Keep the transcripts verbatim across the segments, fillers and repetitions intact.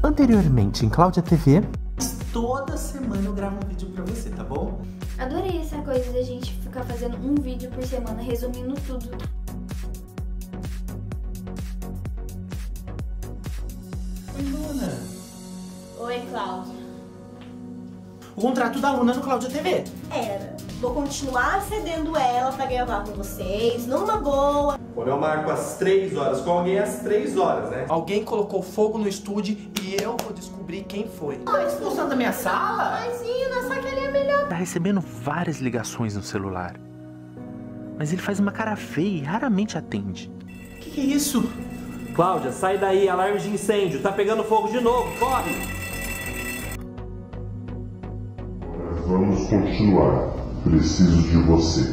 Anteriormente em Cláudia T V. Toda semana eu gravo um vídeo pra você, tá bom? Adorei essa coisa da gente ficar fazendo um vídeo por semana, resumindo tudo. Oi, Luna. Oi, Cláudia. O contrato da Luna no Cláudia T V. Era. Vou continuar cedendo ela pra gravar com vocês, numa boa. Quando eu marco às três horas com alguém, às três horas, né? Alguém colocou fogo no estúdio e eu vou descobrir quem foi. Tá expulsando da minha sala? Imagina, só que ele é melhor. Tá recebendo várias ligações no celular, mas ele faz uma cara feia e raramente atende. Que que é isso? Cláudia, sai daí, alarme de incêndio, tá pegando fogo de novo, corre! Vamos continuar. Preciso de você.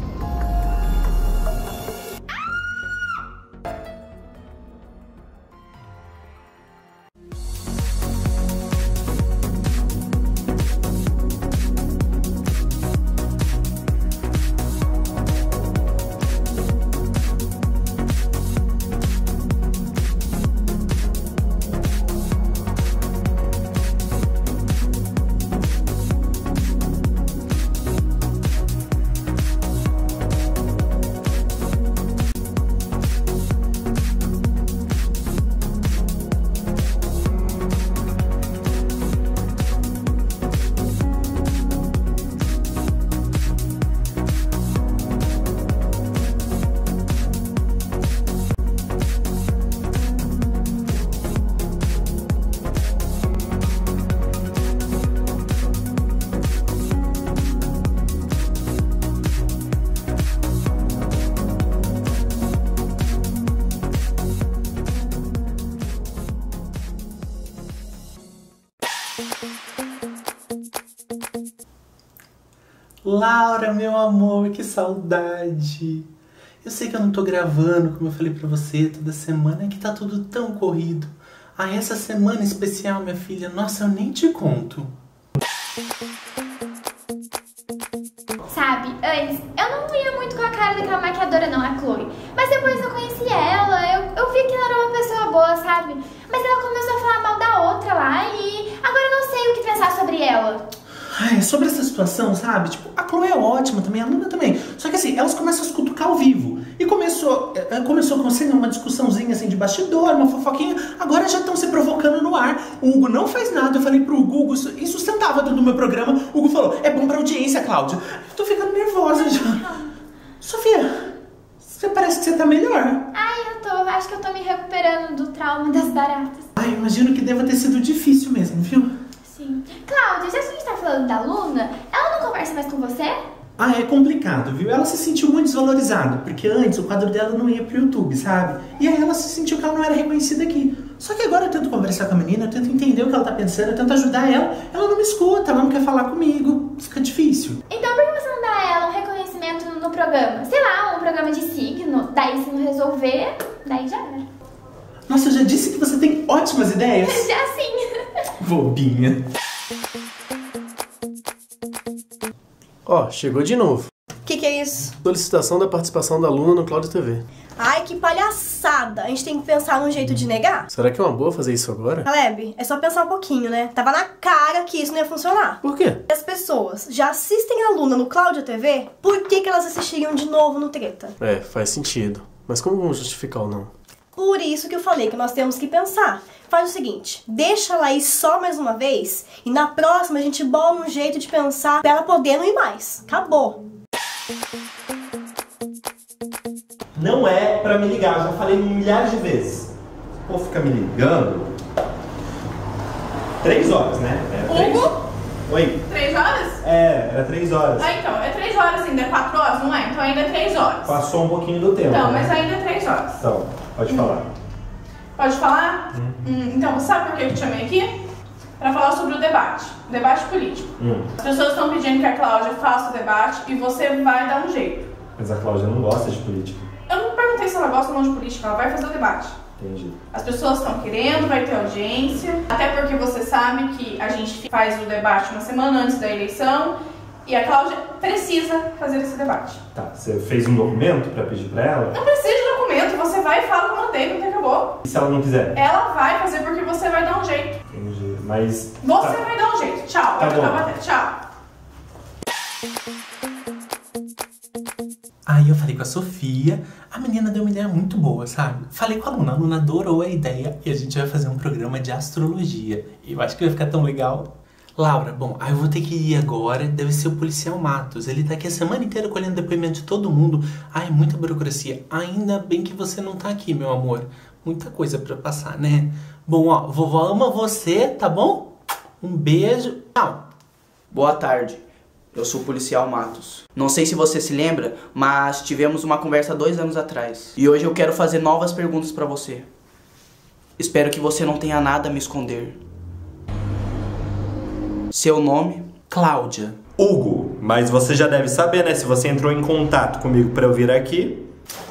Laura, meu amor, que saudade. Eu sei que eu não tô gravando, como eu falei pra você, toda semana, é que tá tudo tão corrido. Ah, essa semana especial, minha filha, nossa, eu nem te conto. Sabe, antes eu não ia muito com a cara daquela maquiadora não, a Chloe. Mas depois eu conheci ela, eu, eu vi que ela era uma pessoa boa, sabe? Mas ela começou a falar mal da outra lá e agora eu não sei o que pensar sobre ela. Ai, sobre essa situação, sabe? Tipo, a Chloe é ótima também, a Luna também. Só que assim, elas começam a se cutucar ao vivo. E começou, começou com assim, uma discussãozinha assim de bastidor, uma fofoquinha. Agora já estão se provocando no ar. O Hugo não faz nada. Eu falei pro Hugo, Hugo insustentava dentro do meu programa. O Hugo falou, é bom pra audiência, Cláudia. Eu tô ficando nervosa já. Sofia, você parece que você tá melhor. Ai, eu tô, acho que eu tô me recuperando do trauma das baratas. Ai, imagino que deva ter sido difícil mesmo, viu? Sim. Cláudia, já que a gente tá falando da Luna, ela não conversa mais com você? Ah, é complicado, viu? Ela se sentiu muito desvalorizada, porque antes o quadro dela não ia pro YouTube, sabe? E aí ela se sentiu que ela não era reconhecida aqui. Só que agora eu tento conversar com a menina, eu tento entender o que ela tá pensando, eu tento ajudar ela, ela não me escuta, ela não quer falar comigo, fica difícil. Então por que você não dá a ela um reconhecimento no programa? Sei lá, um programa de signo, daí se não resolver, daí já era. Nossa, eu já disse que você tem ótimas ideias. Já sim. Bobinha. Ó, oh, chegou de novo. Que que é isso? Solicitação da participação da Luna no Cláudia T V. Ai, que palhaçada! A gente tem que pensar num jeito de negar. Será que é uma boa fazer isso agora? Caleb, é só pensar um pouquinho, né? Tava na cara que isso não ia funcionar. Por quê? As pessoas já assistem a Luna no Cláudia T V, por que que elas assistiriam de novo no Treta? É, faz sentido. Mas como vamos justificar ou não? Por isso que eu falei que nós temos que pensar. Faz o seguinte, deixa ela ir só mais uma vez e na próxima a gente bola um jeito de pensar pra ela poder não ir mais. Acabou. Não é pra me ligar, eu já falei milhares de vezes. Ou fica me ligando. Três horas, né? Era três... Hugo? Oi? Três horas? É, era três horas. Ah, então, é três horas ainda, é quatro horas, não é? Então ainda é três horas. Passou um pouquinho do tempo. Então, né? mas ainda é três horas. Então, pode hum. falar. Pode falar? Hum. Hum, então, você sabe por que eu te chamei aqui? Pra falar sobre o debate. O debate político. Hum. As pessoas estão pedindo que a Cláudia faça o debate e você vai dar um jeito. Mas a Cláudia não gosta de política. Eu não perguntei se ela gosta ou não de política, ela vai fazer o debate. Entendi. As pessoas estão querendo, vai ter audiência. Até porque você sabe que a gente faz o debate uma semana antes da eleição. E a Cláudia precisa fazer esse debate. Tá, você fez um documento pra pedir pra ela? Não precisa de documento, você vai e fala com o mandei, porque acabou. vou. E se ela não quiser? Ela vai fazer porque você vai dar um jeito. Entendi, mas... Você Tá. vai dar um jeito. Tchau. Tá Vai ficar bom. batendo. Tchau. Aí eu falei com a Sofia, a menina deu uma ideia muito boa, sabe? Falei com a Luna, a Luna adorou a ideia e a gente vai fazer um programa de astrologia. E eu acho que vai ficar tão legal. Laura, bom, aí eu vou ter que ir agora, deve ser o policial Matos. Ele tá aqui a semana inteira colhendo depoimento de todo mundo. Ai, muita burocracia. Ainda bem que você não tá aqui, meu amor. Muita coisa pra passar, né? Bom, ó, vovó ama você, tá bom? Um beijo. Tchau. Boa tarde. Eu sou o policial Matos. Não sei se você se lembra, mas tivemos uma conversa dois anos atrás. E hoje eu quero fazer novas perguntas pra você. Espero que você não tenha nada a me esconder. Seu nome? Cláudia. Hugo, mas você já deve saber, né? Se você entrou em contato comigo pra eu vir aqui.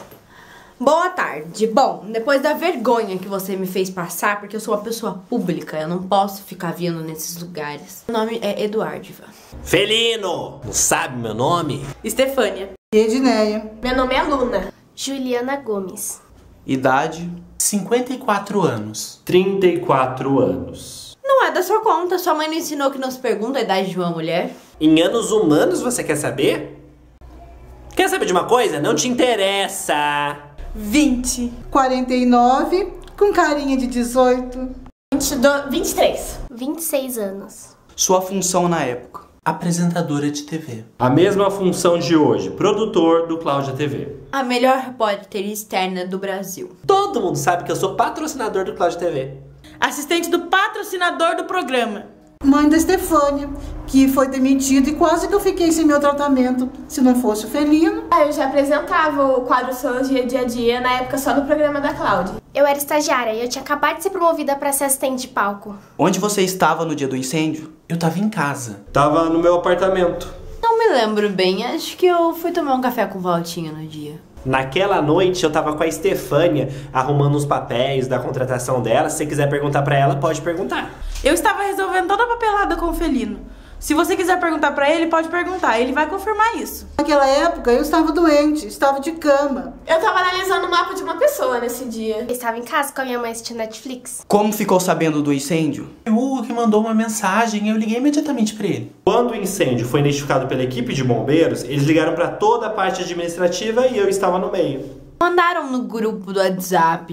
Boa tarde. Bom, depois da vergonha que você me fez passar, porque eu sou uma pessoa pública, eu não posso ficar vindo nesses lugares. Meu nome é Eduardiva. Felino! Não sabe meu nome? Estefânia. Edneia. Meu nome é Luna. Juliana Gomes. Idade? cinquenta e quatro anos. trinta e quatro anos. Não é da sua conta, sua mãe não ensinou que não se pergunta a idade de uma mulher? Em anos humanos você quer saber? Quer saber de uma coisa? Não te interessa. vinte. quarenta e nove, com carinha de dezoito. vinte e três. vinte e seis anos. Sua função na época? Apresentadora de T V. A mesma função de hoje, produtor do Cláudia T V. A melhor repórter externa do Brasil. Todo mundo sabe que eu sou patrocinador do Cláudia T V. Assistente do patrocinador do programa. Mãe da Estefânia, que foi demitida e quase que eu fiquei sem meu tratamento. Se não fosse o Felino. Ah, eu já apresentava o quadro Sociologia Dia a Dia, na época só no programa da Cláudia. Eu era estagiária e eu tinha acabado de ser promovida para ser assistente de palco. Onde você estava no dia do incêndio? Eu tava em casa. Tava no meu apartamento. Não me lembro bem, acho que eu fui tomar um café com o Valtinho no dia. Naquela noite eu tava com a Estefânia arrumando os papéis da contratação dela. Se você quiser perguntar pra ela, pode perguntar. Eu estava resolvendo toda a papelada com o Felino. Se você quiser perguntar pra ele, pode perguntar. Ele vai confirmar isso. Naquela época eu estava doente, estava de cama. Eu tava analisando o mapa de uma pessoa nesse dia. Eu estava em casa com a minha mãe assistindo Netflix. Como ficou sabendo do incêndio? O Hugo que mandou uma mensagem e eu liguei imediatamente pra ele. Quando o incêndio foi identificado pela equipe de bombeiros, eles ligaram pra toda a parte administrativa e eu estava no meio. Mandaram no grupo do WhatsApp.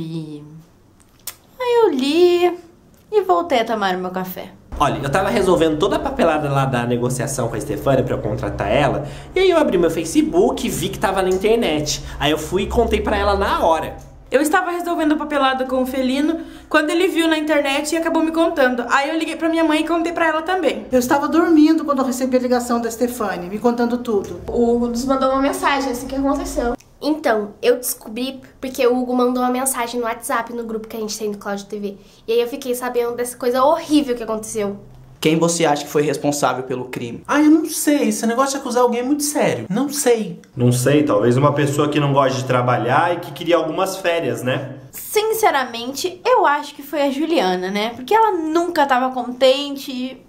Aí eu li e voltei a tomar o meu café. Olha, eu tava resolvendo toda a papelada lá da negociação com a Estefânia pra eu contratar ela. E aí eu abri meu Facebook e vi que tava na internet. Aí eu fui e contei pra ela na hora. Eu estava resolvendo a papelada com o Felino quando ele viu na internet e acabou me contando. Aí eu liguei pra minha mãe e contei pra ela também. Eu estava dormindo quando eu recebi a ligação da Estefânia, me contando tudo. O Hugo nos mandou uma mensagem assim que aconteceu. Então, eu descobri porque o Hugo mandou uma mensagem no WhatsApp no grupo que a gente tem do Cláudia T V. E aí eu fiquei sabendo dessa coisa horrível que aconteceu. Quem você acha que foi responsável pelo crime? Ah, eu não sei. Esse negócio de acusar alguém é muito sério. Não sei. Não sei, talvez uma pessoa que não gosta de trabalhar e que queria algumas férias, né? Sinceramente, eu acho que foi a Juliana, né? Porque ela nunca tava contente e...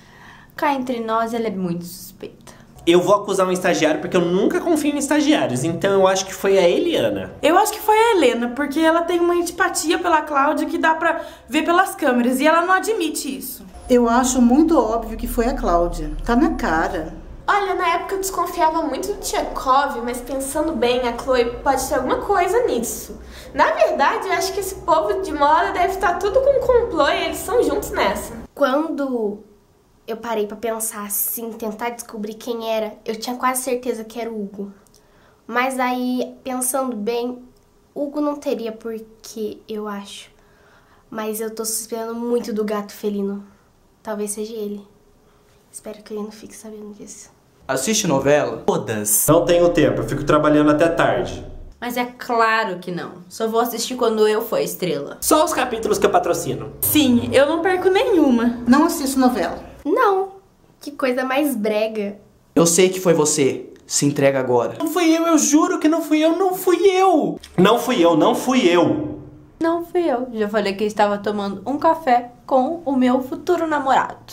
Cá entre nós, ela é muito suspeita. Eu vou acusar um estagiário porque eu nunca confio em estagiários. Então eu acho que foi a Eliana. Eu acho que foi a Helena, porque ela tem uma antipatia pela Cláudia que dá pra ver pelas câmeras. E ela não admite isso. Eu acho muito óbvio que foi a Cláudia. Tá na cara. Olha, na época eu desconfiava muito do Tchekov, mas pensando bem, a Chloe pode ter alguma coisa nisso. Na verdade, eu acho que esse povo de moda deve estar tudo com complô e eles são juntos nessa. Quando eu parei pra pensar assim, tentar descobrir quem era, eu tinha quase certeza que era o Hugo. Mas aí, pensando bem, Hugo não teria porquê, eu acho. Mas eu tô suspeitando muito do gato felino. Talvez seja ele. Espero que ele não fique sabendo disso. Assiste novela? Todas. Não tenho tempo, eu fico trabalhando até tarde. Mas é claro que não. Só vou assistir quando eu for estrela. Só os capítulos que eu patrocino. Sim, eu não perco nenhuma. Não assisto novela. Não. Que coisa mais brega. Eu sei que foi você. Se entrega agora. Não fui eu, eu juro que não fui eu, não fui eu. Não fui eu, não fui eu. Não fui eu. Já falei que eu estava tomando um café com o meu futuro namorado.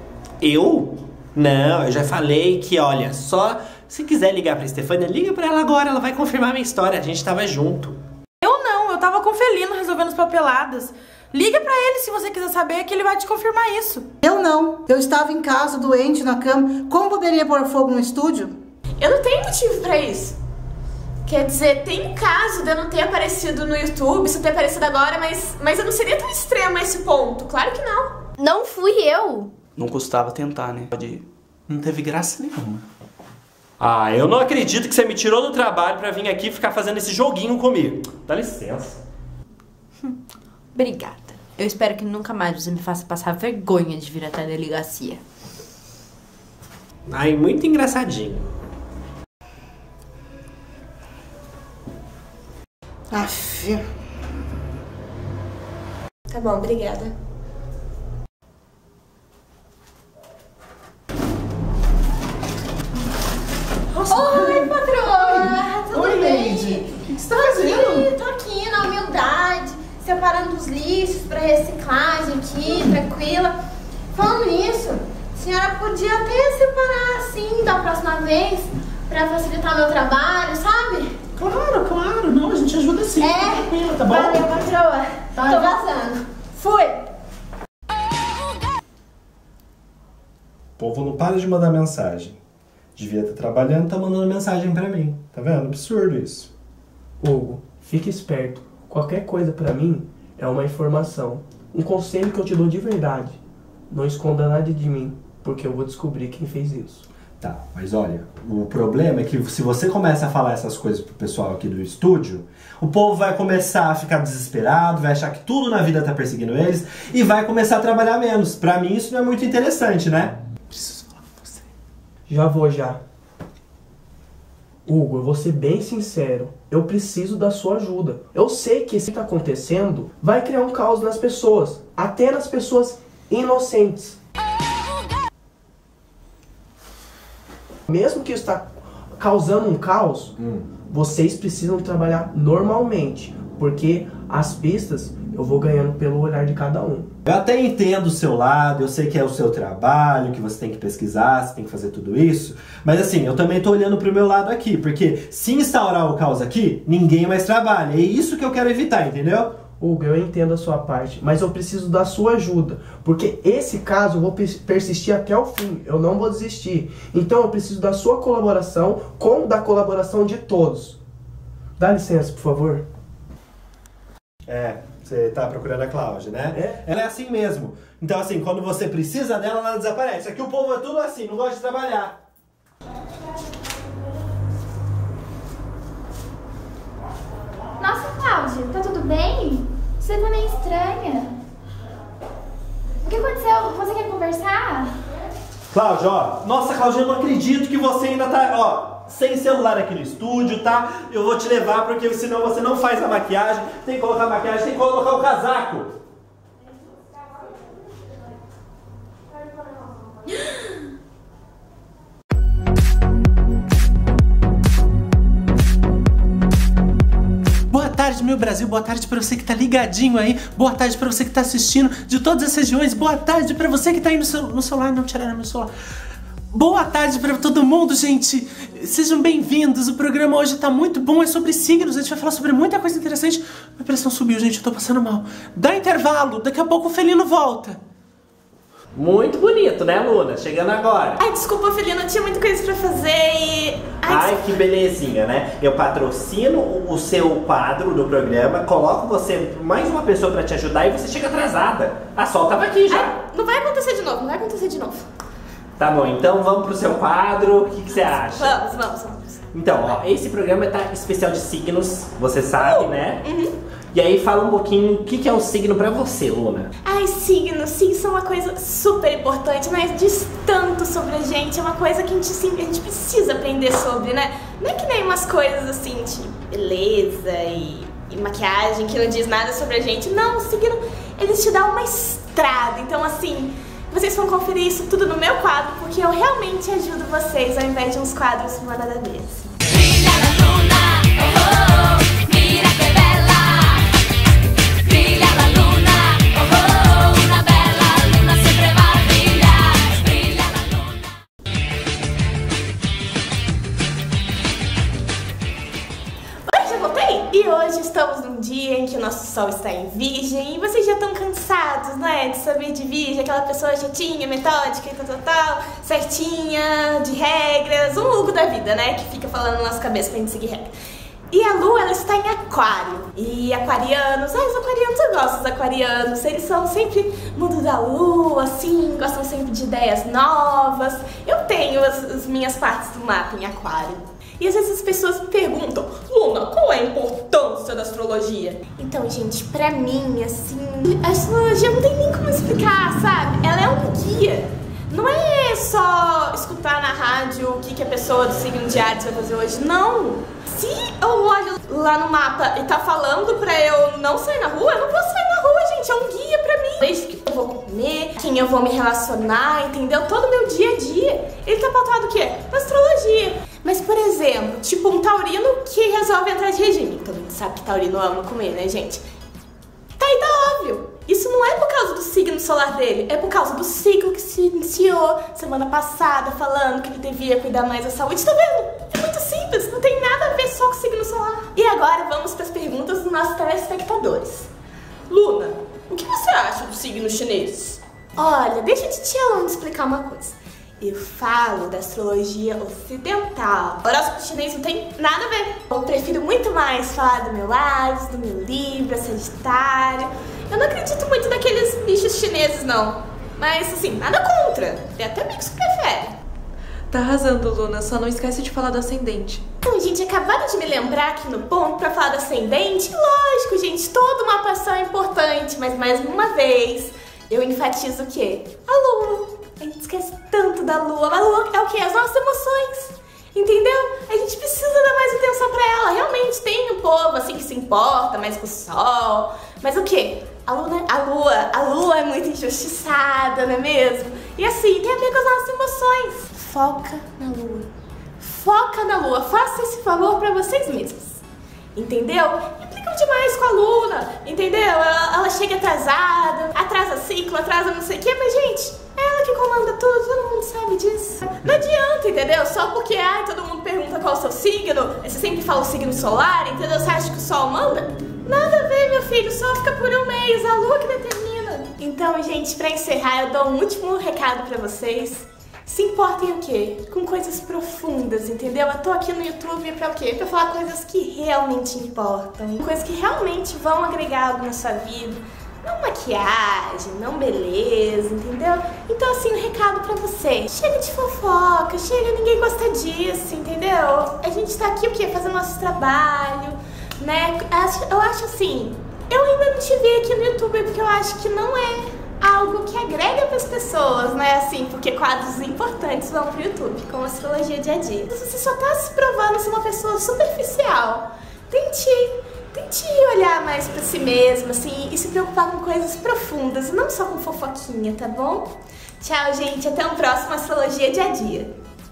Eu? Não, eu já falei que, olha, só se quiser ligar pra Estefânia, liga pra ela agora, ela vai confirmar a minha história. A gente tava junto. Eu não, eu tava tava com o Felino resolvendo as papeladas. Liga pra ele se você quiser saber, que ele vai te confirmar isso. Eu não. Eu estava em casa, doente, na cama. Como poderia pôr fogo no estúdio? Eu não tenho motivo pra isso. Quer dizer, tem caso de eu não ter aparecido no YouTube, se eu ter aparecido agora, mas, mas eu não seria tão extremo a esse ponto. Claro que não. Não fui eu. Não custava tentar, né? Pode ir. Não teve graça nenhuma. Ah, eu não acredito que você me tirou do trabalho pra vir aqui ficar fazendo esse joguinho comigo. Dá licença. Obrigada. Eu espero que nunca mais você me faça passar vergonha de vir até a delegacia. Ai, muito engraçadinho. Aff. Tá bom, obrigada. Oi, patroa! Tudo Oi, bem? Lady. O que você tá Tô fazendo? aqui, tô aqui na humildade, separando os lixos pra reciclagem aqui, tranquila. Falando nisso, a senhora podia até separar assim da próxima vez pra facilitar meu trabalho, sabe? Claro, claro. Não, a gente ajuda sim. É? Fica tranquila, tá bom? Valeu, patroa. Tá, Tô vai. vazando. Fui! O povo não para de mandar mensagem. Devia estar trabalhando, tá mandando mensagem pra mim. Tá vendo? Absurdo isso. Hugo, fique esperto. Qualquer coisa pra mim é uma informação. Um conselho que eu te dou de verdade. Não esconda nada de mim, porque eu vou descobrir quem fez isso. Tá, mas olha, o problema é que se você começa a falar essas coisas pro pessoal aqui do estúdio, o povo vai começar a ficar desesperado, vai achar que tudo na vida tá perseguindo eles e vai começar a trabalhar menos. Pra mim isso não é muito interessante, né? Preciso falar com você. Já vou, já. Hugo, eu vou ser bem sincero. Eu preciso da sua ajuda. Eu sei que isso que tá acontecendo vai criar um caos nas pessoas. Até nas pessoas inocentes. Mesmo que isso está causando um caos, hum. vocês precisam trabalhar normalmente. Porque as pistas eu vou ganhando pelo olhar de cada um. Eu até entendo o seu lado, eu sei que é o seu trabalho, que você tem que pesquisar, você tem que fazer tudo isso. Mas assim, eu também tô olhando pro meu lado aqui. Porque se instaurar o caos aqui, ninguém mais trabalha. É isso que eu quero evitar, entendeu? Hugo, eu entendo a sua parte, mas eu preciso da sua ajuda. Porque esse caso eu vou persistir até o fim. Eu não vou desistir. Então eu preciso da sua colaboração, como da colaboração de todos. Dá licença, por favor. É, você tá procurando a Cláudia, né? É. Ela é assim mesmo. Então assim, quando você precisa dela, ela desaparece. Aqui o povo é tudo assim, não gosta de trabalhar. Nossa, Cláudia, tá tudo bem? Você tá meio estranha. O que aconteceu? Você quer conversar? Cláudia, ó. Nossa, Cláudia, eu não acredito que você ainda tá, ó, sem celular aqui no estúdio, tá? Eu vou te levar porque senão você não faz a maquiagem. Tem que colocar a maquiagem, tem que colocar o casaco. Boa tarde, meu Brasil, boa tarde pra você que tá ligadinho aí, boa tarde pra você que tá assistindo de todas as regiões, boa tarde pra você que tá aí no, seu, no celular, não tiraram meu celular. Boa tarde pra todo mundo, gente, sejam bem-vindos, o programa hoje tá muito bom, é sobre signos, a gente vai falar sobre muita coisa interessante. Minha pressão subiu, gente, eu tô passando mal. Dá intervalo, daqui a pouco o Felino volta. Muito bonito, né, Luna? Chegando agora. Ai, desculpa, Felino, eu tinha muita coisa pra fazer e... Ai, Ai que belezinha, né? Eu patrocino o seu quadro do programa, coloco você, mais uma pessoa pra te ajudar e você chega atrasada. A Sol tava aqui já. Ai, não vai acontecer de novo, não vai acontecer de novo. Tá bom, então vamos pro seu quadro, o que, que você acha? Vamos, vamos, vamos. Então, ó, esse programa tá especial de signos, você sabe, uh, né? Uhum. E aí fala um pouquinho o que, que é um signo pra você, Luna. Ai, signos, sim, são uma coisa super importante, mas diz tanto sobre a gente, é uma coisa que a gente, sim, a gente precisa aprender sobre, né? Não é que nem umas coisas assim de beleza e, e maquiagem que não diz nada sobre a gente. Não, o signo, eles te dão uma estrada, então assim... Vocês vão conferir isso tudo no meu quadro, porque eu realmente ajudo vocês ao invés de uns quadros uma nada vez. Brilha la luna, oh, oh, mira que bella. Brilha la luna, oh, oh, una bella luna sempre va a brilhar. Brilha la luna. Oi, já voltei? E hoje estou estamos num dia em que o nosso sol está em virgem e vocês já estão cansados, né, de saber de virgem, aquela pessoa chatinha, metódica e tal, tal, tal, certinha, de regras, um Hugo da vida, né, que fica falando na nossa cabeça pra gente seguir regra. E a lua, ela está em aquário. E aquarianos, ah, os aquarianos, eu gosto dos aquarianos. Eles são sempre mundo da lua, assim, gostam sempre de ideias novas. Eu tenho as, as minhas partes do mapa em aquário. E às vezes as pessoas me perguntam, Luna, qual é a importância da astrologia? Então, gente, pra mim, assim, a astrologia não tem nem como explicar, sabe? Ela é um guia. Não é só escutar na rádio o que, que a pessoa do signo de Áries vai fazer hoje, não. Se eu olho lá no mapa e tá falando pra eu não sair na rua, eu não vou sair na rua, gente, é um guia pra mim. Desde que eu vou comer, quem eu vou me relacionar, entendeu? Todo o meu dia a dia, ele tá pautado o quê? Na astrologia. Mas, por exemplo, tipo um taurino que resolve entrar de regime. Todo mundo sabe que taurino ama comer, né, gente? Tá aí, tá óbvio. Isso não é por causa do signo solar dele, é por causa do ciclo que se iniciou semana passada, falando que ele devia cuidar mais da saúde. Tá vendo? É muito simples, não tem nada a ver só com o signo solar. E agora vamos para as perguntas dos nossos telespectadores. Luna, o que você acha do signo chinês? Olha, deixa a titia Luna explicar uma coisa. Eu falo da astrologia ocidental. O horóscopo chinês não tem nada a ver. Eu prefiro muito mais falar do meu Ares, do meu Libra, Sagitário. Eu não acredito muito naqueles bichos chineses, não. Mas, assim, nada contra. Tem até amigos que preferem. Tá arrasando, Luna. Só não esquece de falar do ascendente. Então, gente, acabaram de me lembrar aqui no ponto pra falar do ascendente. Lógico, gente, toda uma passão é importante. Mas, mais uma vez, eu enfatizo o quê? A lua. A gente esquece tanto da lua. A lua é o quê? As nossas emoções. Entendeu? A gente precisa dar mais atenção pra ela. Realmente tem um povo assim que se importa mais com o sol. Mas o quê? A lua, a lua, a lua é muito injustiçada, não é mesmo? E assim, tem a ver com as nossas emoções. Foca na lua. Foca na lua. Faça esse favor pra vocês mesmos. Entendeu? Implicam demais com a Luna, entendeu? Ela, ela chega atrasada, atrasa ciclo, atrasa não sei o quê, mas gente, é ela que comanda tudo, todo mundo sabe disso. Não adianta, entendeu? Só porque ai, todo mundo pergunta qual é o seu signo, você sempre fala o signo solar, entendeu? Você acha que o sol manda? Nada a ver, meu filho, o sol fica por um mês, a lua que determina. Então, gente, pra encerrar, eu dou um último recado pra vocês. Se importem o quê? Com coisas profundas, entendeu? Eu tô aqui no YouTube pra o quê? Pra falar coisas que realmente importam, coisas que realmente vão agregar algo na sua vida. Não maquiagem, não beleza, entendeu? Então, assim, um recado pra você. Chega de fofoca, chega, ninguém gosta disso, entendeu? A gente tá aqui o quê? Fazendo nosso trabalho, né? Eu acho assim, eu ainda não te vi aqui no YouTube porque eu acho que não é algo que agrega para as pessoas, né? Assim, porque quadros importantes vão pro YouTube, como astrologia dia a dia. Você só tá se provando ser uma pessoa superficial. Tente, tente olhar mais para si mesma, assim, e se preocupar com coisas profundas, não só com fofoquinha, tá bom? Tchau, gente. Até o próximo Astrologia Dia a Dia.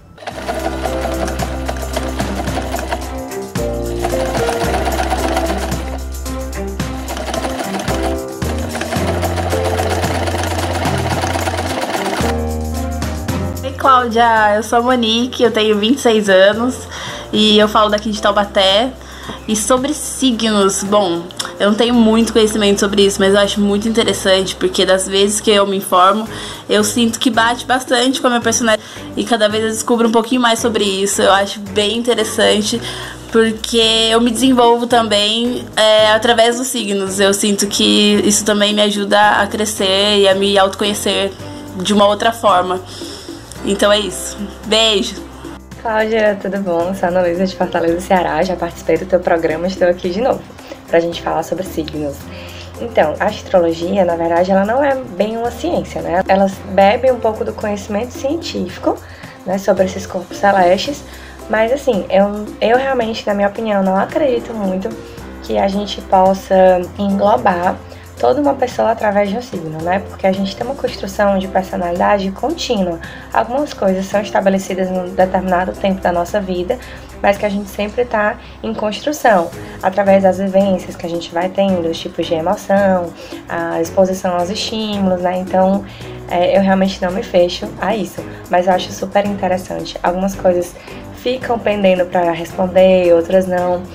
Cláudia, eu sou a Monique, eu tenho vinte e seis anos e eu falo daqui de Taubaté. E sobre signos, bom, eu não tenho muito conhecimento sobre isso, mas eu acho muito interessante, porque das vezes que eu me informo, eu sinto que bate bastante com a minha personalidade e cada vez eu descubro um pouquinho mais sobre isso. Eu acho bem interessante, porque eu me desenvolvo também é, através dos signos. Eu sinto que isso também me ajuda a crescer e a me autoconhecer de uma outra forma. Então é isso. Beijo! Cláudia, tudo bom? Sou a Ana Luísa de Fortaleza, Ceará. Já participei do teu programa, estou aqui de novo pra gente falar sobre signos. Então, a astrologia, na verdade, ela não é bem uma ciência, né? Ela bebe um pouco do conhecimento científico, né, sobre esses corpos celestes, mas assim, eu, eu realmente, na minha opinião, não acredito muito que a gente possa englobar toda uma pessoa através de um signo, né? Porque a gente tem uma construção de personalidade contínua. Algumas coisas são estabelecidas num determinado tempo da nossa vida, mas que a gente sempre está em construção, através das vivências que a gente vai tendo, os tipos de emoção, a exposição aos estímulos, né? Então, é, eu realmente não me fecho a isso, mas eu acho super interessante. Algumas coisas ficam pendendo para responder, outras não.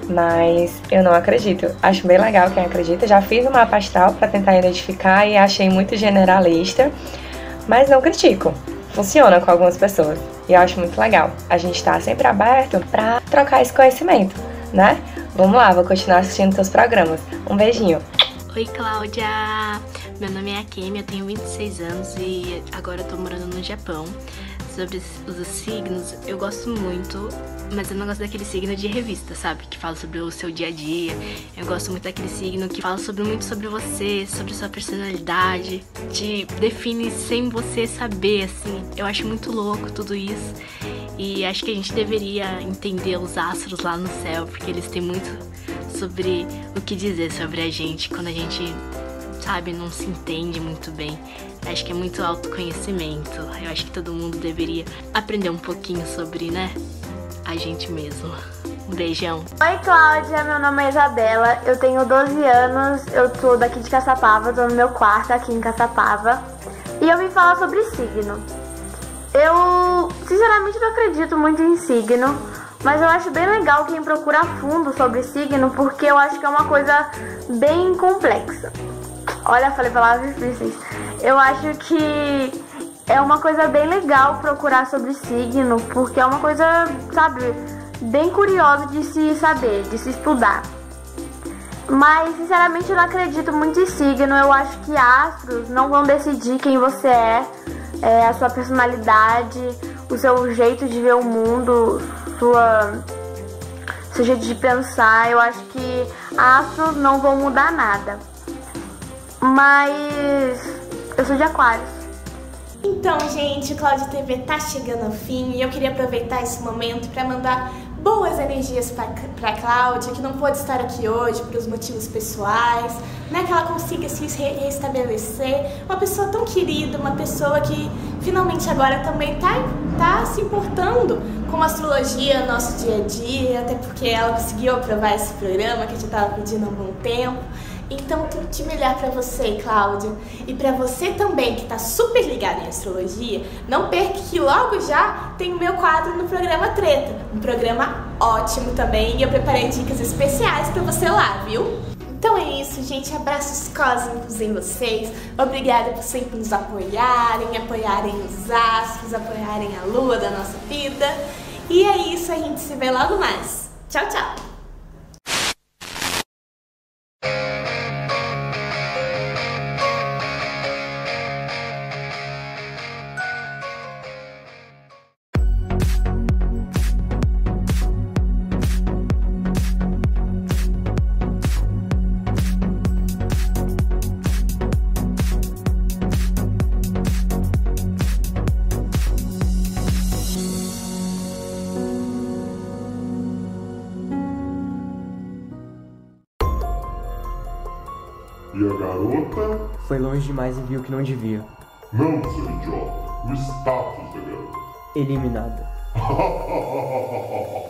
mas eu não acredito. Acho bem legal quem acredita. Já fiz um mapa astral para tentar identificar e achei muito generalista, mas não critico. Funciona com algumas pessoas e eu acho muito legal. A gente tá sempre aberto para trocar esse conhecimento, né? Vamos lá, vou continuar assistindo seus programas. Um beijinho. Oi, Cláudia! Meu nome é Akemi, eu tenho vinte e seis anos e agora eu tô morando no Japão. Sobre os signos, eu gosto muito, mas eu não gosto daquele signo de revista, sabe? Que fala sobre o seu dia a dia. Eu gosto muito daquele signo que fala sobre, muito sobre você, sobre sua personalidade, te define sem você saber, assim. Eu acho muito louco tudo isso. E acho que a gente deveria entender os astros lá no céu, porque eles têm muito sobre o que dizer sobre a gente quando a gente, sabe, não se entende muito bem. Acho que é muito autoconhecimento. Eu acho que todo mundo deveria aprender um pouquinho sobre, né, a gente mesmo. Um beijão. Oi, Cláudia, meu nome é Isabela, eu tenho doze anos, eu tô daqui de Caçapava, tô no meu quarto aqui em Caçapava. E eu vim falar sobre signo. Eu, sinceramente, não acredito muito em signo, mas eu acho bem legal quem procura a fundo sobre signo, porque eu acho que é uma coisa bem complexa. Olha, falei palavras difíceis. Eu acho que é uma coisa bem legal procurar sobre signo, porque é uma coisa, sabe, bem curiosa de se saber, de se estudar. Mas, sinceramente, eu não acredito muito em signo. Eu acho que astros não vão decidir quem você é, é a sua personalidade, o seu jeito de ver o mundo, sua, seu jeito de pensar. Eu acho que astros não vão mudar nada. Mas eu sou de Aquário. Então, gente, o Cláudia T V tá chegando ao fim e eu queria aproveitar esse momento para mandar boas energias pra, pra Cláudia, que não pôde estar aqui hoje por os motivos pessoais, né? Que ela consiga se restabelecer. Uma pessoa tão querida, uma pessoa que finalmente agora também tá, tá se importando com a astrologia, nosso dia a dia, até porque ela conseguiu aprovar esse programa que a gente tava pedindo há algum tempo. Então, tudo de melhor pra você, Cláudia. E pra você também, que tá super ligado em astrologia, não perca que logo já tem o meu quadro no programa Treta. Um programa ótimo também, e eu preparei dicas especiais pra você lá, viu? Então é isso, gente. Abraços cósmicos em vocês. Obrigada por sempre nos apoiarem, apoiarem os astros, apoiarem a lua da nossa vida. E é isso, a gente se vê logo mais. Tchau, tchau! E a garota? Foi longe demais e viu que não devia. Não, seu idiota. O status da garota. Eliminada.